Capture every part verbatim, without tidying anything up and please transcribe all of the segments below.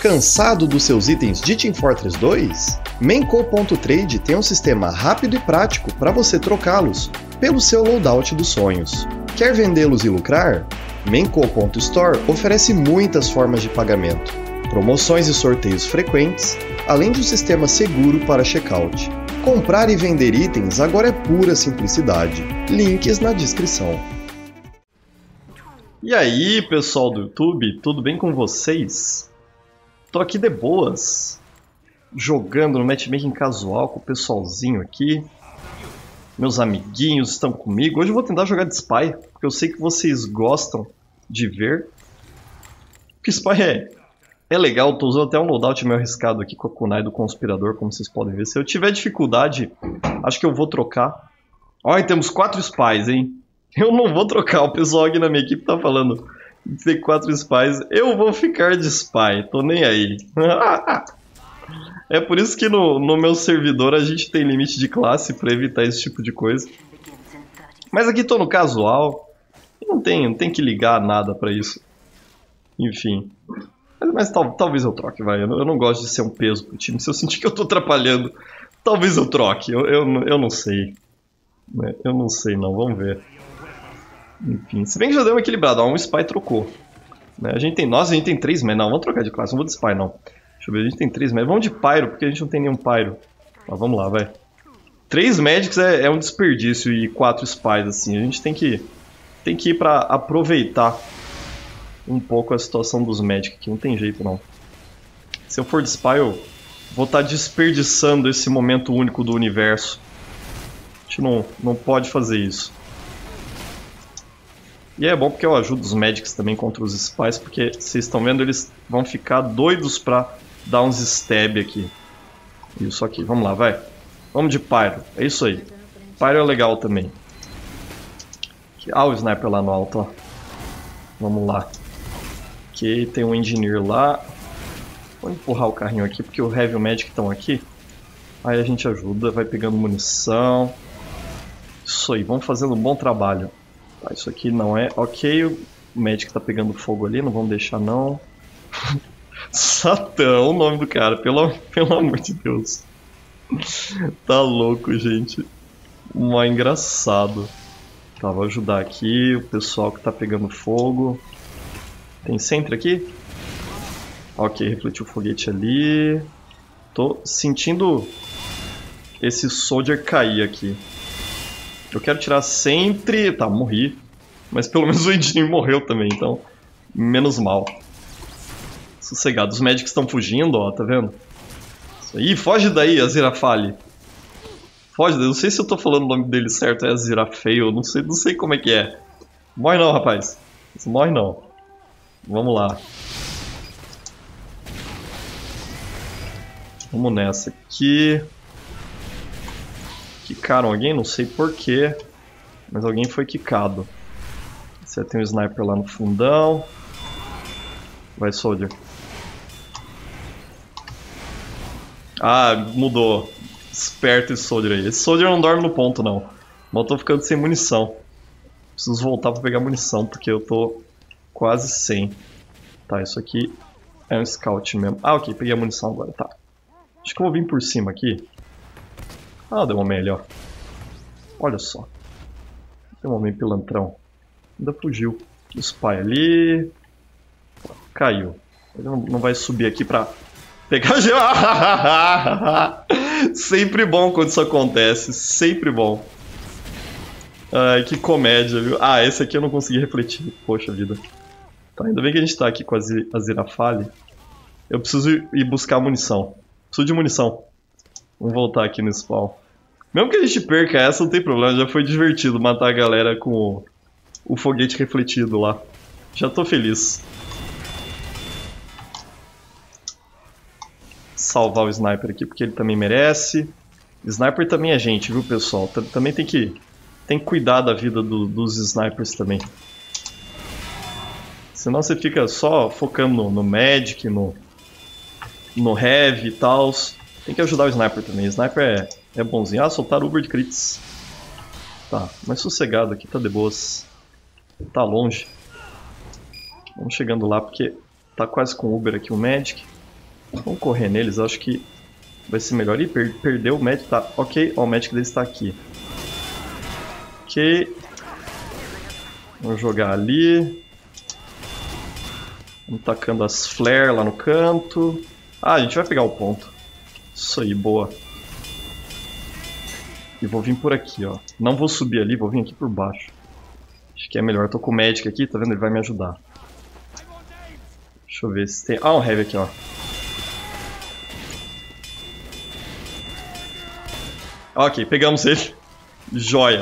Cansado dos seus itens de Team Fortress dois? Menco ponto trade tem um sistema rápido e prático para você trocá-los pelo seu loadout dos sonhos. Quer vendê-los e lucrar? Menco ponto store oferece muitas formas de pagamento, promoções e sorteios frequentes, além de um sistema seguro para checkout. Comprar e vender itens agora é pura simplicidade. Links na descrição. E aí, pessoal do YouTube, tudo bem com vocês? Tô aqui de boas, jogando no matchmaking casual com o pessoalzinho aqui. Meus amiguinhos estão comigo. Hoje eu vou tentar jogar de Spy, porque eu sei que vocês gostam de ver. Porque Spy é, é legal, tô usando até um loadout meio arriscado aqui com a Kunai do Conspirador, como vocês podem ver. Se eu tiver dificuldade, acho que eu vou trocar. Olha, temos quatro Spies, hein? Eu não vou trocar, o pessoal aqui na minha equipe tá falando de ter quatro Spies. Eu vou ficar de Spy, tô nem aí. É por isso que no, no meu servidor a gente tem limite de classe pra evitar esse tipo de coisa. Mas aqui tô no casual, não tem, não tem que ligar nada pra isso. Enfim. Mas, mas tal, talvez eu troque, vai. Eu não, eu não gosto de ser um peso pro time. Se eu sentir que eu tô atrapalhando, talvez eu troque. Eu, eu, eu não sei. Eu não sei não, vamos ver. Enfim, se bem que já deu uma equilibrada, ó, um Spy trocou. Né? A gente tem, nossa, a gente tem três Magics, não, vamos trocar de classe, não vou de Spy não. Deixa eu ver, a gente tem três Magics, vamos de Pyro, porque a gente não tem nenhum Pyro. Ó, vamos lá, vai. três Magics é, é um desperdício e quatro Spies, assim, a gente tem que, tem que ir pra aproveitar um pouco a situação dos Magic, que não tem jeito não. Se eu for de Spy, eu vou estar desperdiçando esse momento único do universo. A gente não, não pode fazer isso. E é bom porque eu ajudo os Magics também contra os Spies, porque vocês estão vendo, eles vão ficar doidos pra dar uns stab aqui. Isso aqui, vamos lá, vai. Vamos de Pyro, é isso aí. Pyro é legal também. Ah, o Sniper lá no alto, ó. Vamos lá. Ok, tem um Engineer lá. Vou empurrar o carrinho aqui, porque o Heavy e o Magic estão aqui. Aí a gente ajuda, vai pegando munição. Isso aí, vamos fazendo um bom trabalho. Tá, isso aqui não é ok, o Magic tá pegando fogo ali, não vamos deixar não. Satã, o nome do cara, pelo, pelo amor de Deus. Tá louco, gente. Mó engraçado. Tá, vou ajudar aqui o pessoal que tá pegando fogo. Tem Sentry aqui? Ok, refletiu o foguete ali. Tô sentindo esse Soldier cair aqui. Eu quero tirar Sentry... Tá, morri. Mas pelo menos o Engineer morreu também, então... Menos mal. Sossegado. Os Magics estão fugindo, ó, tá vendo? Isso aí, foge daí, Aziraphale. Foge daí. Não sei se eu tô falando o nome dele certo, é Aziraphale, não sei, não sei como é que é. Morre não, rapaz. Morre não. Vamos lá. Vamos nessa aqui. Quicaram alguém? Não sei porquê, mas alguém foi quicado. Você tem um Sniper lá no fundão. Vai, Soldier. Ah, mudou. Esperto esse Soldier aí. Esse Soldier não dorme no ponto, não. Mas eu tô ficando sem munição. Preciso voltar pra pegar munição, porque eu tô quase sem. Tá, isso aqui é um Scout mesmo. Ah, ok, peguei a munição agora, tá. Acho que eu vou vir por cima aqui. Ah, deu um homem ali, ó. Olha só. Deu um homem pilantrão. Ainda fugiu. O Spy ali. Caiu. Ele não, não vai subir aqui pra pegar gelo. Sempre bom quando isso acontece. Sempre bom. Ai, que comédia, viu? Ah, esse aqui eu não consegui refletir. Poxa vida. Tá, ainda bem que a gente tá aqui com a Aziraphale. Eu preciso ir buscar munição. Preciso de munição. Vamos voltar aqui no spawn. Mesmo que a gente perca essa, não tem problema. Já foi divertido matar a galera com o, o foguete refletido lá. Já tô feliz. Salvar o Sniper aqui, porque ele também merece. Sniper também é gente, viu, pessoal? T também tem que, tem que cuidar da vida do, dos Snipers também. Senão você fica só focando no, no Magic, no, no Heavy e tal. Tem que ajudar o Sniper também. O Sniper é... É bonzinho. Ah, soltaram Uber de crits. Tá, mas sossegado aqui, tá de boas. Tá longe. Vamos chegando lá porque tá quase com Uber aqui o Magic. Vamos correr neles, eu acho que vai ser melhor. Ih, per perdeu o Magic, tá. Ok, ó, o Magic deles tá aqui. Ok. Vamos jogar ali. Vamos tacando as flare lá no canto. Ah, a gente vai pegar o ponto. Isso aí, boa. E vou vir por aqui, ó. Não vou subir ali, vou vir aqui por baixo. Acho que é melhor. Eu tô com o Magic aqui, tá vendo? Ele vai me ajudar. Deixa eu ver se tem... Ah, um Heavy aqui, ó. Ok, pegamos ele. Joia.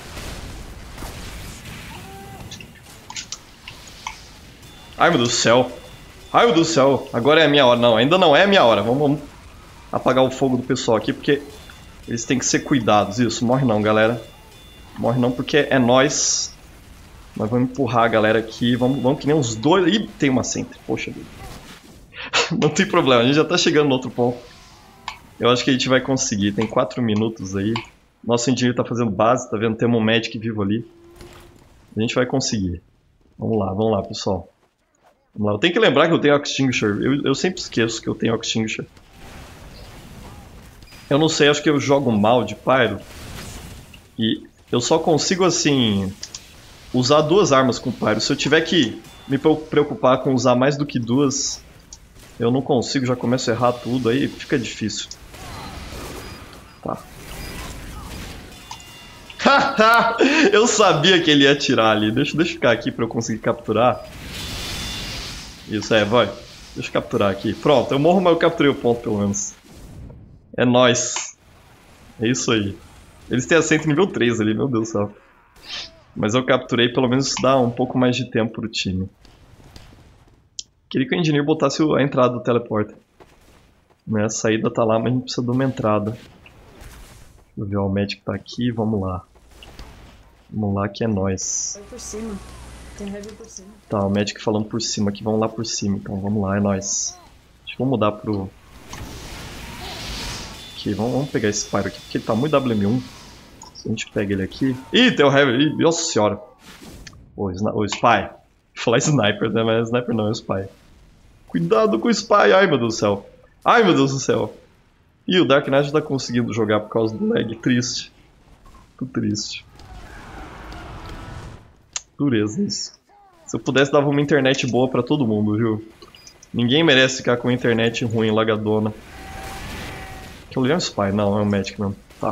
Ai, meu Deus do céu. Ai, meu Deus do céu. Agora é a minha hora. Não, ainda não é a minha hora. Vamos, vamos apagar o fogo do pessoal aqui, porque eles têm que ser cuidados. Isso, morre não, galera. Morre não, porque é nós. Nós vamos empurrar a galera aqui. Vamos, vamos que nem uns dois... Ih, tem uma Sentry. Poxa vida. Não tem problema, a gente já tá chegando no outro ponto. Eu acho que a gente vai conseguir. Tem quatro minutos aí. Nosso engenheiro tá fazendo base, tá vendo? Tem um Magic vivo ali. A gente vai conseguir. Vamos lá, vamos lá, pessoal. Vamos lá. Eu tenho que lembrar que eu tenho Extinguisher. Eu, eu sempre esqueço que eu tenho Extinguisher. Eu não sei, acho que eu jogo mal de Pyro. E eu só consigo, assim, usar duas armas com Pyro. Se eu tiver que me preocupar com usar mais do que duas, eu não consigo, já começo a errar tudo, aí fica difícil. Tá. Eu sabia que ele ia atirar ali. Deixa, deixa eu ficar aqui pra eu conseguir capturar. Isso, é, vai. Deixa eu capturar aqui. Pronto, eu morro, mas eu capturei o ponto pelo menos. É nóis. É isso aí. Eles têm a Sentry nível três ali, meu Deus do céu. Mas eu capturei, pelo menos isso dá um pouco mais de tempo pro time. Queria que o Engineer botasse a entrada do teleporter. Né, a saída tá lá, mas a gente precisa de uma entrada. Deixa eu ver, ó, o Magic tá aqui, vamos lá. Vamos lá que é nóis. Vai por cima. Tem heavy por cima. Tá, o Magic falando por cima aqui, vamos lá por cima, então vamos lá, é nóis. Deixa eu mudar pro... Aqui, vamos, vamos pegar esse Pyro aqui, porque ele tá muito W M um. Se a gente pega ele aqui... Ih, tem o Heavy, Ih, nossa senhora. O, o Spy. Vou falar Sniper, né, mas Sniper não, é o Spy. Cuidado com o Spy, ai meu Deus do céu. Ai meu Deus do céu. Ih, o Dark Knight não tá conseguindo jogar por causa do lag, triste. Muito triste. Dureza isso. Se eu pudesse, dava uma internet boa pra todo mundo, viu? Ninguém merece ficar com internet ruim, lagadona. Aquilo ali é um Spy, não, é um Magic mesmo. Tá.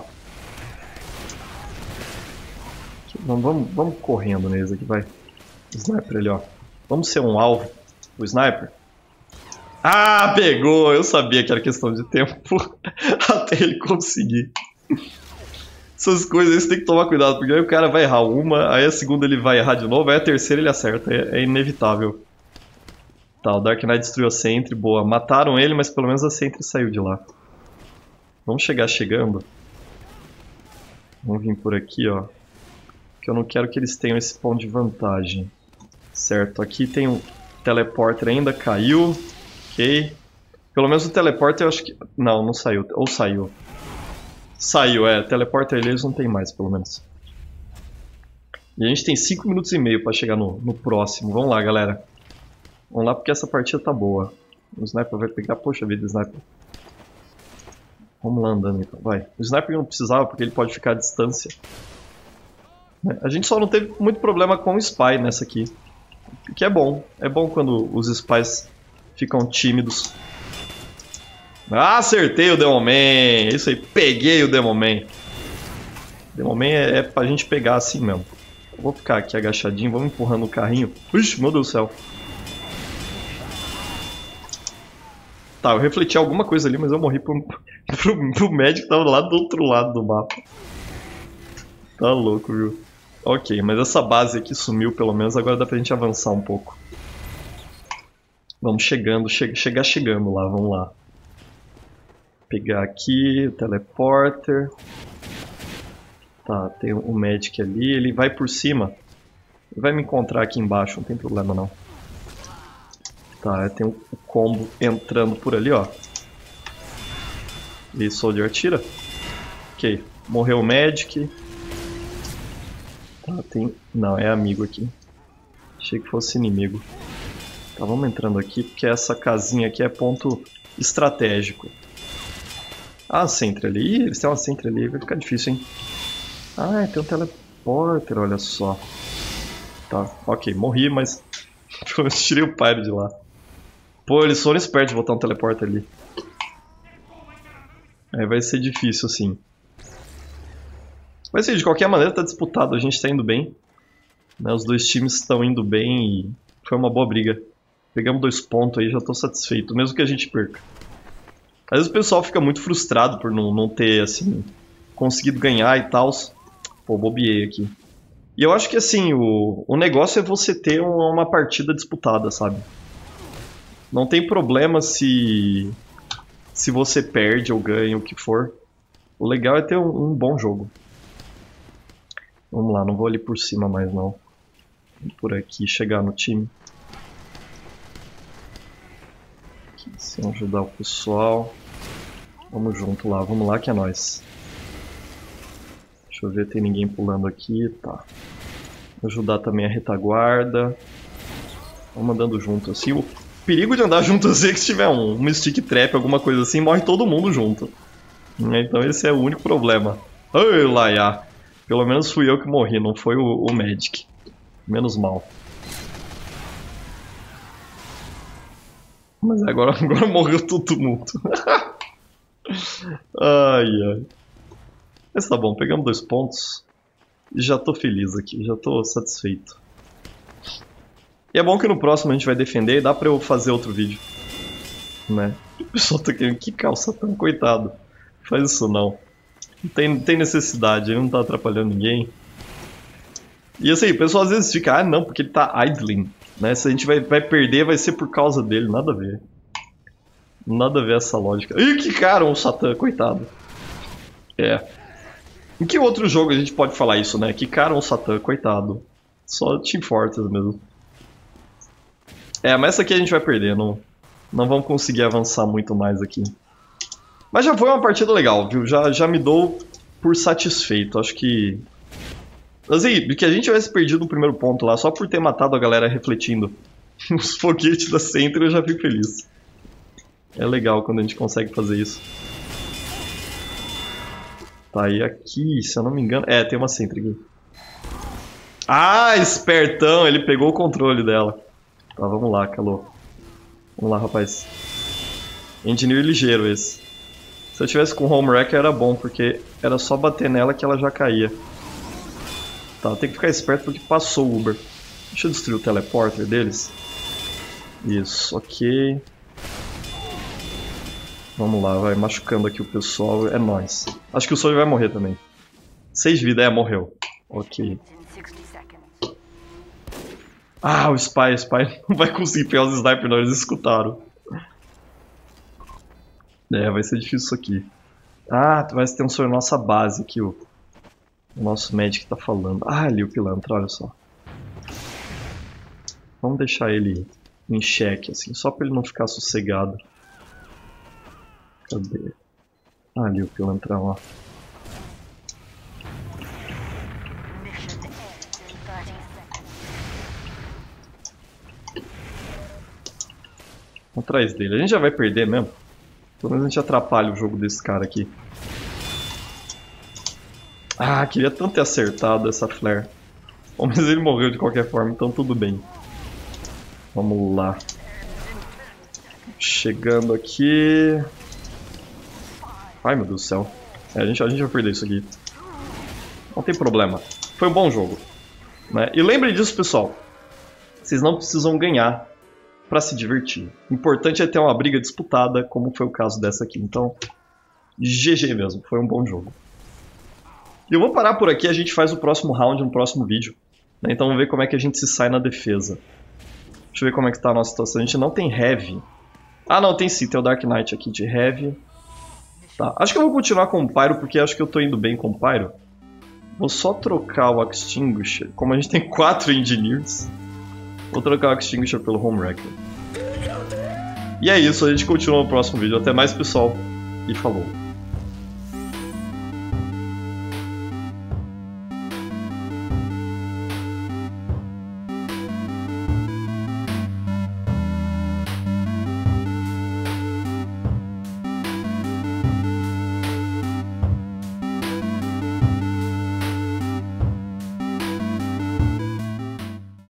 Aqui, vamos, vamos, vamos correndo neles aqui, vai. Sniper ali, ó. Vamos ser um alvo. O Sniper. Ah, pegou! Eu sabia que era questão de tempo até ele conseguir. Essas coisas você tem que tomar cuidado, porque aí o cara vai errar uma, aí a segunda ele vai errar de novo, aí a terceira ele acerta, é, é inevitável. Tá, o Dark Knight destruiu a Sentry, boa. Mataram ele, mas pelo menos a Sentry saiu de lá. Vamos chegar chegando. Vamos vir por aqui, ó. Porque eu não quero que eles tenham esse ponto de vantagem. Certo, aqui tem um teleporter ainda, caiu. Ok. Pelo menos o teleporter eu acho que... Não, não saiu. Ou saiu. Saiu, é. Teleporter eles não tem mais, pelo menos. E a gente tem cinco minutos e meio pra chegar no, no próximo. Vamos lá, galera. Vamos lá porque essa partida tá boa. O Sniper vai pegar... Poxa vida, Sniper. Vamos lá andando então, vai. O Sniper não precisava porque ele pode ficar à distância. A gente só não teve muito problema com o Spy nessa aqui. O que é bom. É bom quando os Spies ficam tímidos. Ah, acertei o Demonman! Isso aí, peguei o Demonman. Demonman é, é pra gente pegar assim mesmo. Vou ficar aqui agachadinho, vamos empurrando o carrinho. Ixi, meu Deus do céu. Tá, eu refleti alguma coisa ali, mas eu morri pro, pro, pro médico que tava lá do outro lado do mapa. Tá louco, viu? Ok, mas essa base aqui sumiu pelo menos, agora dá pra gente avançar um pouco. Vamos chegando, che chegar chegando lá, vamos lá. Pegar aqui o teleporter. Tá, tem o Magic ali, ele vai por cima. Ele vai me encontrar aqui embaixo, não tem problema não. Tá, tem o combo entrando por ali, ó. E Soldier atira. Ok, morreu o Magic. Tá, tem... Não, é amigo aqui. Achei que fosse inimigo. Tá, vamos entrando aqui, porque essa casinha aqui é ponto estratégico. Ah, Sentry ali. Ih, eles têm uma Sentry ali. Vai ficar difícil, hein? Ah, tem um teleporter, olha só. Tá, ok. Morri, mas... eu tirei o Pyro de lá. Pô, eles foram espertos de botar um teleporter ali. Aí vai ser difícil, assim. Mas, assim, de qualquer maneira tá disputado. A gente tá indo bem. Né, os dois times estão indo bem e foi uma boa briga. Pegamos dois pontos aí, já tô satisfeito. Mesmo que a gente perca. Às vezes o pessoal fica muito frustrado por não, não ter, assim, conseguido ganhar e tal. Pô, bobiei aqui. E eu acho que, assim, o, o negócio é você ter uma partida disputada, sabe? Não tem problema se, se você perde ou ganha, o que for. O legal é ter um, um bom jogo. Vamos lá, não vou ali por cima mais, não. Vou por aqui, chegar no time. Aqui, sem ajudar o pessoal. Vamos junto lá, vamos lá que é nóis. Deixa eu ver, tem ninguém pulando aqui, tá. Vou ajudar também a retaguarda. Vamos andando junto assim. O perigo de andar junto assim é que se tiver um, um stick trap, alguma coisa assim, morre todo mundo junto. Então esse é o único problema. Ai, Laia. Pelo menos fui eu que morri, não foi o, o Magic. Menos mal. Mas agora, agora morreu todo mundo. Ai, ai. Mas tá bom, pegamos dois pontos. E já tô feliz aqui, já tô satisfeito. E é bom que no próximo a gente vai defender e dá pra eu fazer outro vídeo. Né? O pessoal tá querendo que calça tão coitado. Faz isso não. Não tem, não tem necessidade, ele não tá atrapalhando ninguém. E assim, o pessoal às vezes fica, ah não, porque ele tá idling. Né? Se a gente vai, vai perder, vai ser por causa dele, nada a ver. Nada a ver essa lógica. Ih, que cara, um Satã, coitado. É. Em que outro jogo a gente pode falar isso, né? Que cara, um Satã, coitado. Só Team Fortress mesmo. É, mas essa aqui a gente vai perder, não, não vamos conseguir avançar muito mais aqui. Mas já foi uma partida legal, viu? Já, já me dou por satisfeito. Acho que... assim, que a gente tivesse perdido o primeiro ponto lá, só por ter matado a galera refletindo os foguetes da Sentry, eu já fico feliz. É legal quando a gente consegue fazer isso. Tá, e aqui, se eu não me engano... é, tem uma Sentry aqui. Ah, espertão! Ele pegou o controle dela. Tá, vamos lá, calou. Vamos lá, rapaz. Engineer ligeiro esse. Se eu tivesse com Home Wrecker era bom, porque era só bater nela que ela já caía. Tá, tem que ficar esperto porque passou o Uber. Deixa eu destruir o teleporter deles. Isso, ok. Vamos lá, vai machucando aqui o pessoal, é nóis. Acho que o Soldier vai morrer também. Seis vidas, é, morreu. Ok. Ah, o Spy, o Spy não vai conseguir pegar os snipers não, eles escutaram. É, vai ser difícil isso aqui. Ah, vai ter um sobre a nossa base aqui, o, o nosso Magic tá falando. Ah, ali o pilantra, olha só. Vamos deixar ele em xeque, assim, só pra ele não ficar sossegado. Cadê? Ah, ali o pilantrão, ó. Atrás dele. A gente já vai perder mesmo. Pelo menos a gente atrapalha o jogo desse cara aqui. Ah, queria tanto ter acertado essa flare. Bom, mas ele morreu de qualquer forma, então tudo bem. Vamos lá. Chegando aqui... ai meu Deus do céu. É, a, gente, a gente vai perder isso aqui. Não tem problema. Foi um bom jogo. Né? E lembrem disso, pessoal. Vocês não precisam ganhar para se divertir. O importante é ter uma briga disputada, como foi o caso dessa aqui. Então, G G mesmo. Foi um bom jogo. E eu vou parar por aqui. A gente faz o próximo round no próximo vídeo. Né? Então vamos ver como é que a gente se sai na defesa. Deixa eu ver como é que tá a nossa situação. A gente não tem Heavy. Ah, não, tem sim. Tem o Dark Knight aqui de Heavy. Tá. Acho que eu vou continuar com o Pyro, porque acho que eu tô indo bem com o Pyro. Vou só trocar o Extinguisher. Como a gente tem quatro Engineers, vou trocar o Extinguisher pelo Home Wrecker. E é isso, a gente continua no próximo vídeo. Até mais, pessoal. E falou.